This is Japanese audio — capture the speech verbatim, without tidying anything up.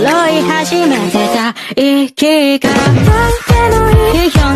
い始めてた息がだけのいいよ